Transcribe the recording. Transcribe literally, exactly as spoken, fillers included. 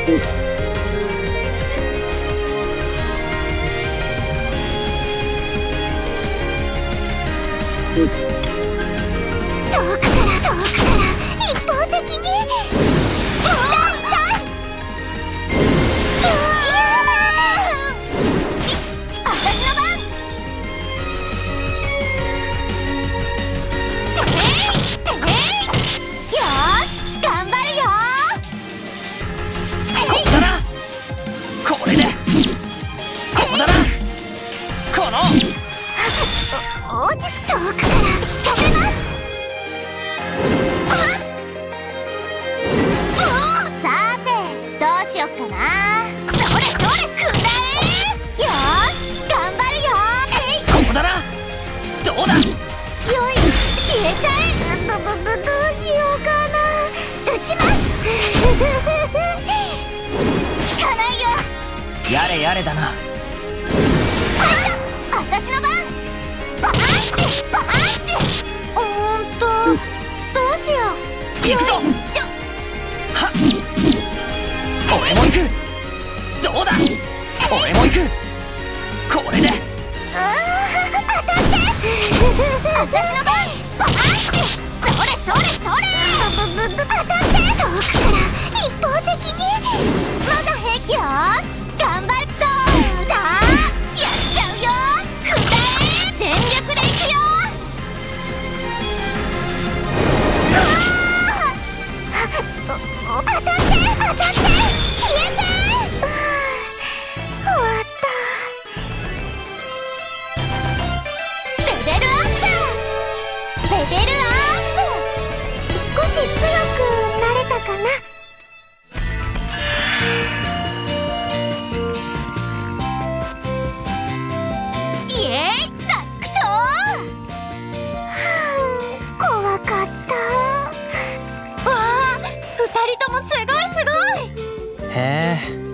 遠くから遠くから一方的に。 やれやれだな。 私の番。パンチパンチ。うーんとどうしよう。 行くぞ。はっ、俺も行く。どうだ、俺も行く。これで。うー当たって。私の番。パンチ。それそれそれ。当たって。遠くから一方的に。まだ平気よ。頑張る。そうだ、やっちゃうよ。くらえ。全力でいくよ。当たって当たって消えて。終わった。レベルアップ。レベルアップ。少し強くなれたかな。イエーイ、楽勝。怖かった。わあ、二人ともすごいすごい。 へえ。